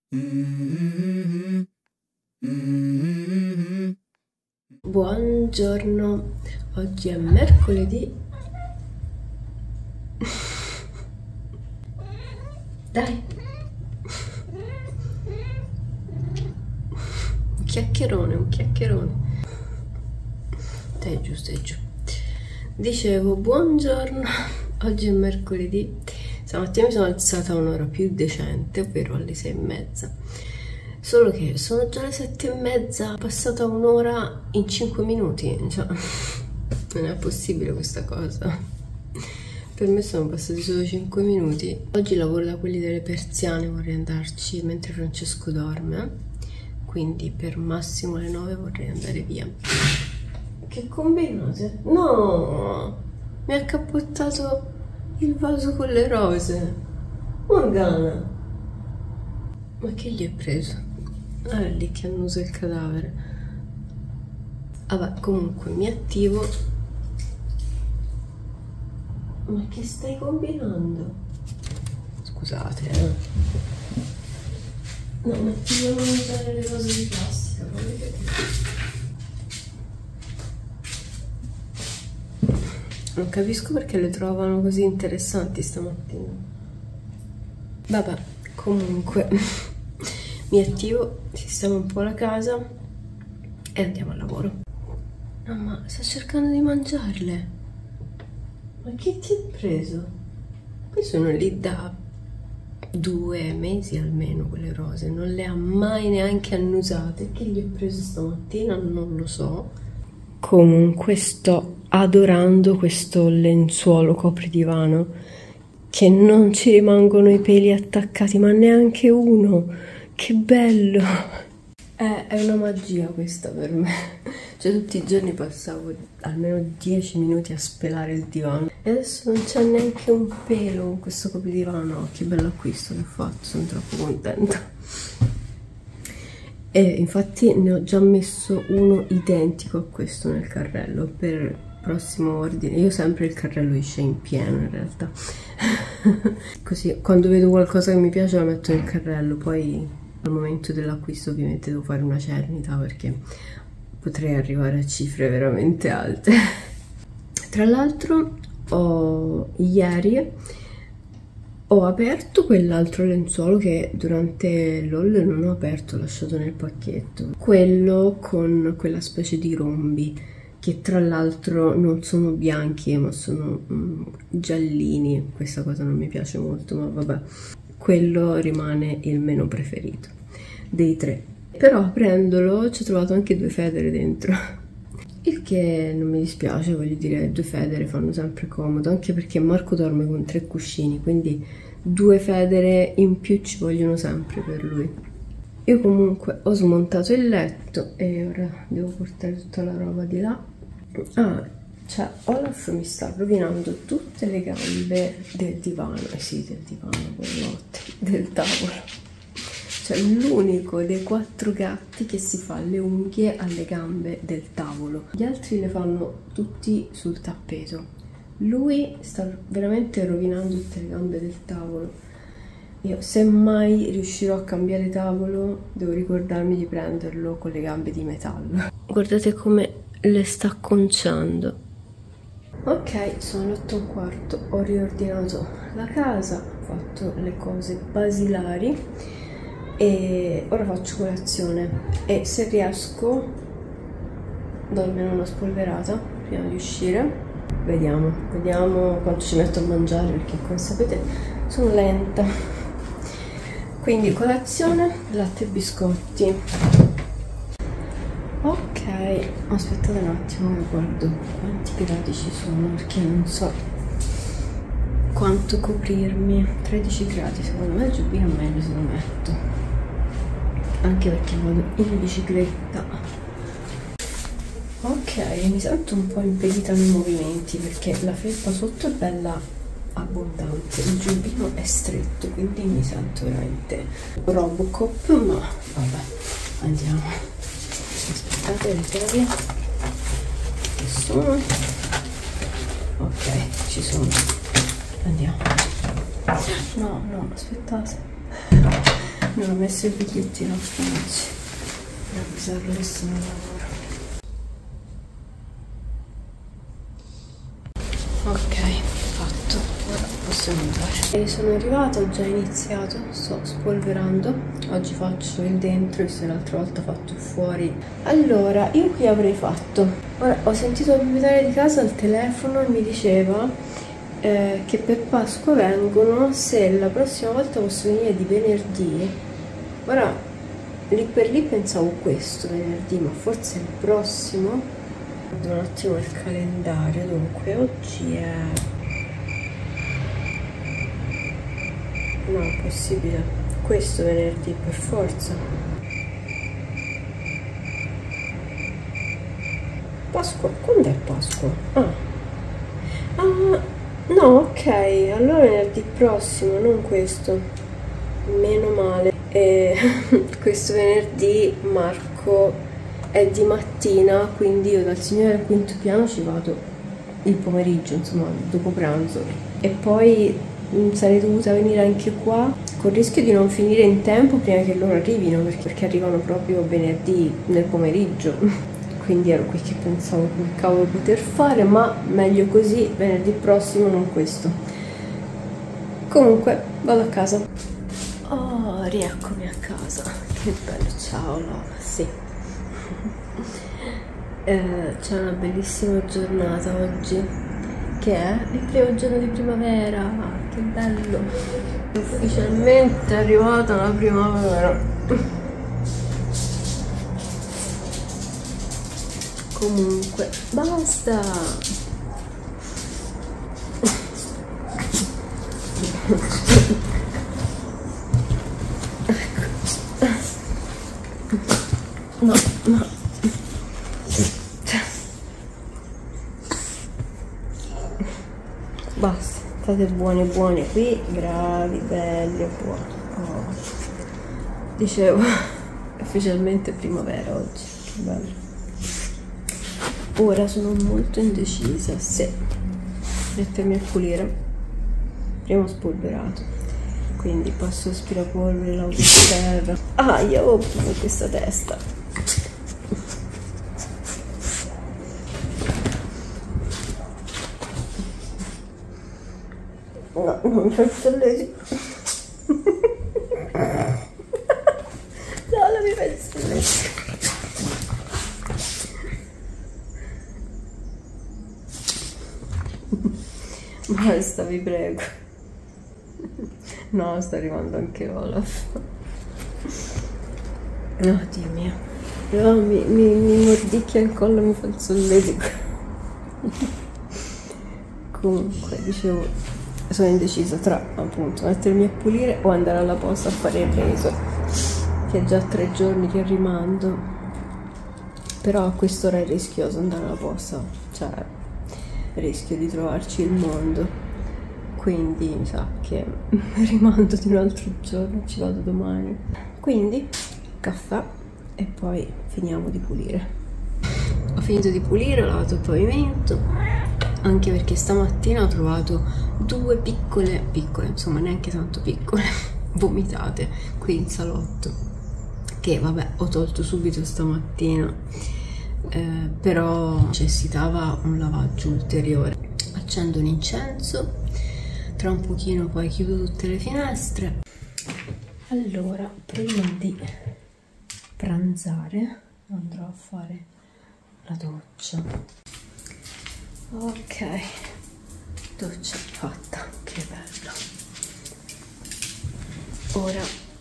Buongiorno, oggi è mercoledì. Dai, un chiacchierone. Dai, giù, stai giù. Dicevo, buongiorno, oggi è mercoledì. Stamattina mi sono alzata a un'ora più decente, ovvero alle 6:30. Solo che sono già le 7:30, passata un'ora in 5 minuti. Cioè, non è possibile questa cosa. Per me sono passati solo 5 minuti. Oggi lavoro da quelli delle persiane, vorrei andarci mentre Francesco dorme. Quindi per massimo alle 9 vorrei andare via. Che combinate? No! Mi ha cappottato il vaso con le rose. Morgana! Ma che gli è preso? Ah, è lì che annusa il cadavere. Vabbè, comunque mi attivo. Ma che stai combinando? Scusate, No, ma ti devono usare le cose di plastica, poi vedete. Non capisco perché le trovano così interessanti stamattina. Vabbè, comunque mi attivo, sistemo un po' la casa e andiamo al lavoro. No, ma sta cercando di mangiarle. Ma che ti è preso? Poi sono lì da 2 mesi almeno quelle rose, non le ha mai neanche annusate. Che gli è preso stamattina non lo so. Comunque sto adorando questo lenzuolo copridivano, che non ci rimangono i peli attaccati, ma neanche uno. Che bello! È una magia questa per me. Cioè tutti i giorni passavo almeno 10 minuti a spelare il divano e adesso non c'è neanche un pelo con questo copridivano. Che bello acquisto che ho fatto, sono troppo contenta. E infatti ne ho già messo uno identico a questo nel carrello per prossimo ordine. Io sempre il carrello esce in pieno in realtà. Così quando vedo qualcosa che mi piace la metto nel carrello, poi al momento dell'acquisto ovviamente devo fare una cernita perché potrei arrivare a cifre veramente alte. Tra l'altro ieri ho aperto quell'altro lenzuolo che durante l'haul non ho aperto, ho lasciato nel pacchetto. Quello con quella specie di rombi, che tra l'altro non sono bianchi ma sono giallini. Questa cosa non mi piace molto, ma vabbè. Quello rimane il meno preferito dei 3. Però aprendolo ci ho trovato anche 2 federe dentro. Il che non mi dispiace, voglio dire, 2 federe fanno sempre comodo, anche perché Marco dorme con 3 cuscini, quindi 2 federe in più ci vogliono sempre per lui. Io comunque ho smontato il letto e ora devo portare tutta la roba di là. Ah, cioè Olaf mi sta rovinando tutte le gambe del divano, sì, del divano, buonanotte, del tavolo. Cioè l'unico dei 4 gatti che si fa le unghie alle gambe del tavolo. Gli altri le fanno tutti sul tappeto. Lui sta veramente rovinando tutte le gambe del tavolo. Io se mai riuscirò a cambiare tavolo devo ricordarmi di prenderlo con le gambe di metallo. Guardate come le sta conciando. Ok, sono le 8:15, ho riordinato la casa, ho fatto le cose basilari e ora faccio colazione e se riesco do almeno una spolverata prima di uscire. Vediamo quanto ci metto a mangiare, perché come sapete sono lenta. Quindi colazione, latte e biscotti. Ok, aspettate un attimo che guardo quanti gradi ci sono, perché non so quanto coprirmi. 13 gradi, secondo me il giubbino è meglio se lo metto, anche perché vado in bicicletta. Ok, mi sento un po' impedita nei movimenti perché la felpa sotto è bella abbondante, il giubbino è stretto, quindi mi sento veramente Robocop, ma vabbè, andiamo. Aspettate le chiavi che sono. Ok, ci sono. Andiamo. No, aspettate. Non ho messo il bigliettino a Franci per avvisarlo che sono al lavoro. Ok, fatto, ora possiamo andare. E sono arrivata, ho già iniziato, sto spolverando. Oggi faccio il dentro, visto che l'altra volta ho fatto il fuori. Allora, io qui avrei fatto. Ora, ho sentito il proprietario di casa al telefono e mi diceva che per Pasqua vengono, se la prossima volta posso venire di venerdì. Ora, lì per lì pensavo questo venerdì, ma forse il prossimo. Guardo un attimo il calendario. Dunque, oggi è... no, è possibile. Questo venerdì, per forza. Pasqua? Quando è Pasqua? Ah, no, ok, allora venerdì prossimo, non questo. Meno male. E questo venerdì Marco è di mattina, quindi io dal signore al quinto piano ci vado il pomeriggio, insomma, dopo pranzo. E poi sarei dovuta venire anche qua, con il rischio di non finire in tempo prima che loro arrivino, perché arrivano proprio venerdì nel pomeriggio. Quindi ero qui che pensavo come cavolo poter fare, ma meglio così, venerdì prossimo, non questo. Comunque, vado a casa. Oh, rieccomi a casa. Che bello, ciao Lola, sì. C'è una bellissima giornata oggi, che è il primo giorno di primavera. Che bello. Ufficialmente è arrivata la primavera. Comunque, basta! No, no. Basta, state buone buone qui, bravi, belli e buoni. Oh. Dicevo, ufficialmente primavera oggi, che bello. Ora sono molto indecisa se mettermi a pulire. Prima ho spolverato, quindi passo aspirapolvere, l'autoterra. Ah, io ho preso questa testa. No, non mi fai il solletico. No, non mi fai il solletico. Basta, vi prego. No, sta arrivando anche Olaf. No, Dio mio. No, mi mordicchia il collo, mi fa il solletico. Comunque, dicevo, sono indecisa tra, appunto, mettermi a pulire o andare alla posta a fare il reso, che è già 3 giorni che rimando. Però a quest'ora è rischioso andare alla posta, cioè rischio di trovarci il mondo. Quindi mi sa che rimando di un altro giorno, ci vado domani. Quindi caffè e poi finiamo di pulire. Ho finito di pulire, ho lavato il pavimento, anche perché stamattina ho trovato 2 piccole, insomma neanche tanto piccole, vomitate qui in salotto, che vabbè ho tolto subito stamattina, però necessitava un lavaggio ulteriore. Accendo un incenso. Tra un pochino poi chiudo tutte le finestre. Allora, prima di pranzare andrò a fare la doccia. Ok, doccia fatta, che bello. Ora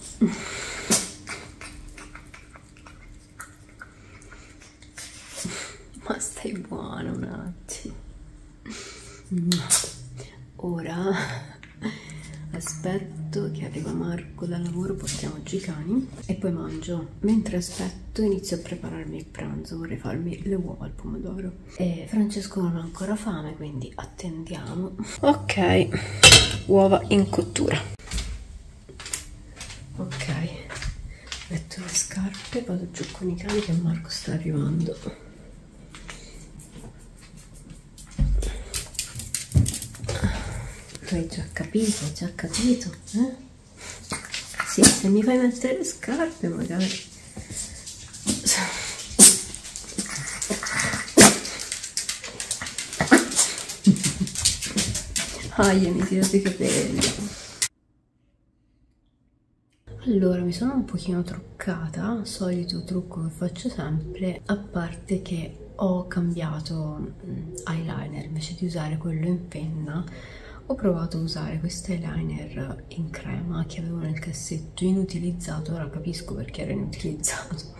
ma stai buono un attimo. Ora aspetto che arriva Marco dal lavoro, portiamo giù i cani e poi mangio. Mentre aspetto inizio a prepararmi il pranzo, vorrei farmi le uova al pomodoro. E Francesco non ha ancora fame, quindi attendiamo. Ok, uova in cottura. Ok, metto le scarpe, vado giù con i cani che Marco sta arrivando. Tu hai già capito, eh? Sì. se mi fai mettere le scarpe magari. Aia, mi tirate i capelli. Allora, mi sono un pochino truccata, solito trucco che faccio sempre, a parte che ho cambiato eyeliner. Invece di usare quello in penna ho provato a usare questo eyeliner in crema che avevo nel cassetto, inutilizzato. Ora capisco perché era inutilizzato.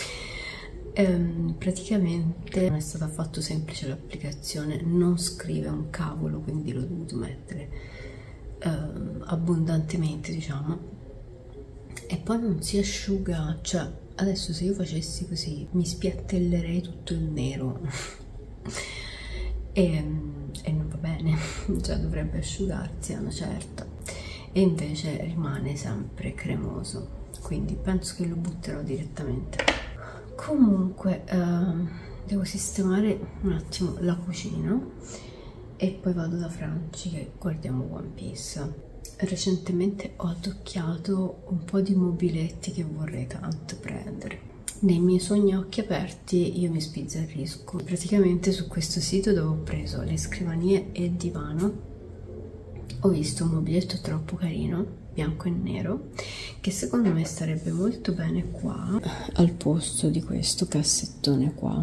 Praticamente non è stata affatto semplice l'applicazione, non scrive un cavolo, quindi l'ho dovuto mettere abbondantemente, diciamo, e poi non si asciuga. Cioè adesso se io facessi così mi spiattellerei tutto il nero e non va bene, cioè dovrebbe asciugarsi a una certa, e invece rimane sempre cremoso, quindi penso che lo butterò direttamente. Comunque devo sistemare un attimo la cucina e poi vado da Franci che guardiamo One Piece. Recentemente ho addocchiato un po' di mobiletti che vorrei tanto prendere. Nei miei sogni a occhi aperti io mi sbizzarrisco. Praticamente su questo sito dove ho preso le scrivanie e il divano ho visto un mobiletto troppo carino, bianco e nero, che secondo me starebbe molto bene qua al posto di questo cassettone qua.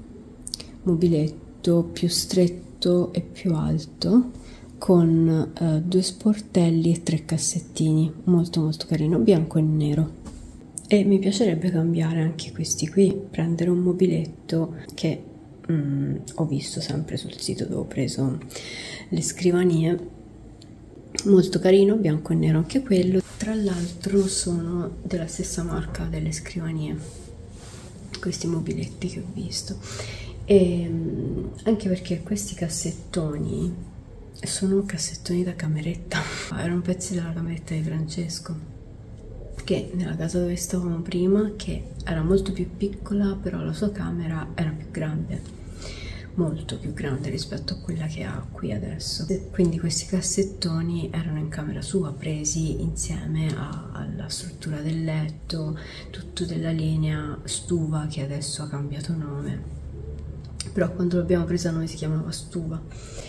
Mobiletto più stretto e più alto, con 2 sportelli e 3 cassettini, molto molto carino, bianco e nero. E mi piacerebbe cambiare anche questi qui, prendere un mobiletto che ho visto sempre sul sito dove ho preso le scrivanie, molto carino, bianco e nero anche quello. Tra l'altro sono della stessa marca delle scrivanie questi mobiletti che ho visto, e anche perché questi cassettoni sono cassettoni da cameretta, erano pezzi della cameretta di Francesco, che nella casa dove stavamo prima, che era molto più piccola, però la sua camera era più grande, molto più grande rispetto a quella che ha qui adesso. Quindi questi cassettoni erano in camera sua, presi insieme alla struttura del letto, tutto della linea Stuva, che adesso ha cambiato nome, però quando l'abbiamo presa noi si chiamava Stuva.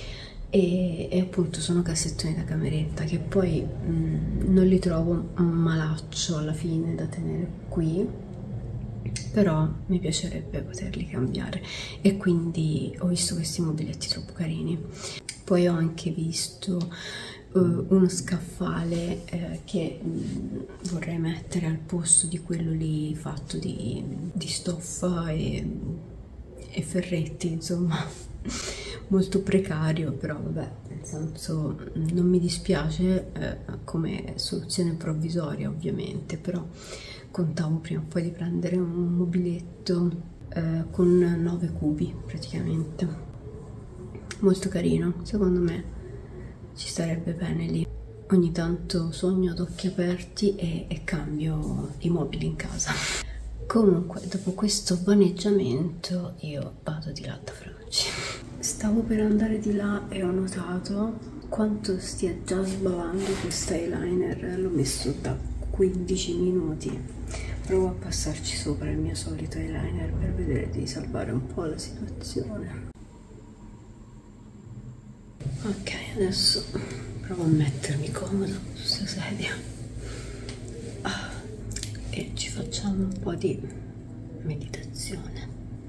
E appunto sono cassettoni da cameretta che poi non li trovo un malaccio alla fine da tenere qui, però mi piacerebbe poterli cambiare, e quindi ho visto questi mobiletti troppo carini. Poi ho anche visto uno scaffale che vorrei mettere al posto di quello lì fatto di stoffa e ferretti, insomma, molto precario, però vabbè, nel senso non mi dispiace come soluzione provvisoria ovviamente, però contavo prima o poi di prendere un mobiletto con 9 cubi praticamente, molto carino, secondo me ci starebbe bene lì. Ogni tanto sogno ad occhi aperti e cambio i mobili in casa. Comunque, dopo questo vaneggiamento io vado di là da Franci. Stavo per andare di là e ho notato quanto stia già sbavando questo eyeliner. L'ho messo da 15 minuti. Provo a passarci sopra il mio solito eyeliner per vedere di salvare un po' la situazione. Ok, adesso provo a mettermi comoda su questa sedia e ci facciamo un po' di meditazione.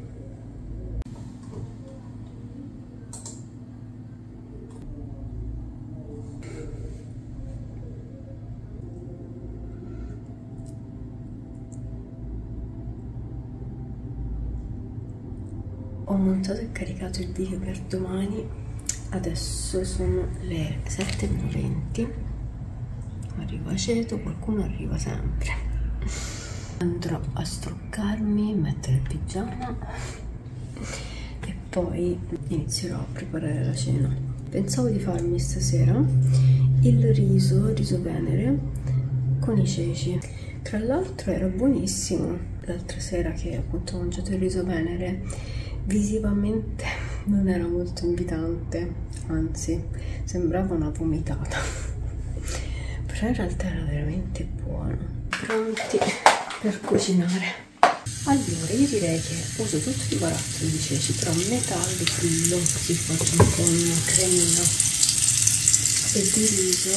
Ho montato e caricato il video per domani, adesso sono le 7:20, arrivo aceto, qualcuno arriva sempre. Andrò a struccarmi, mettere il pigiama e poi inizierò a preparare la cena. Pensavo di farmi stasera il riso venere con i ceci. Tra l'altro era buonissimo. L'altra sera che appunto ho mangiato il riso venere, visivamente non era molto invitante, anzi sembrava una vomitata, però in realtà era veramente buono. pronti per cucinare. Allora, io direi che uso tutti i barattoli di ceci, però metà li frullo, così faccio un po' un cremino, e di riso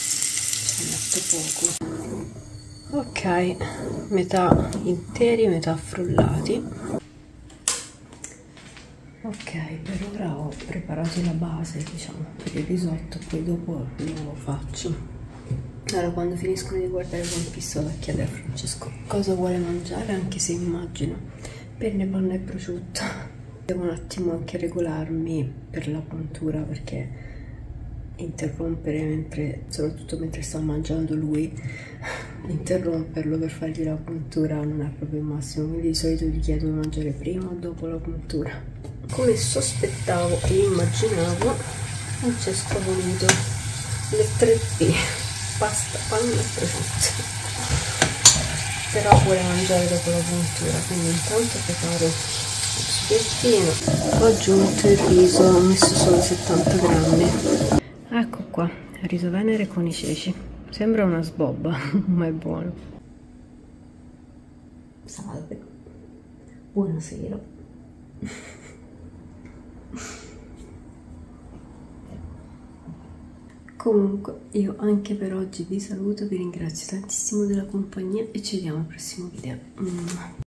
ci metto poco. Ok, metà interi, metà frullati. Ok, per ora ho preparato la base, diciamo, per il risotto, poi dopo lo faccio. Allora, quando finiscono di guardare One Piece vado a chiedere a Francesco cosa vuole mangiare, anche se immagino penne, panna e prosciutto. Devo un attimo anche regolarmi per la puntura, perché interrompere soprattutto mentre sta mangiando lui, interromperlo per fargli la puntura non è proprio il massimo, quindi di solito gli chiedo di mangiare prima o dopo la puntura. Come sospettavo e immaginavo, Francesco ha voluto le 3P, pasta, panna e prosciutto, però vuole mangiare dopo la puntura, quindi intanto preparo il spiettino. Ho aggiunto il riso, ho messo solo 70 grammi. Ecco qua, riso venere con i ceci. Sembra una sbobba, ma è buono. Salve, buonasera. Comunque, io anche per oggi vi saluto, vi ringrazio tantissimo della compagnia e ci vediamo al prossimo video.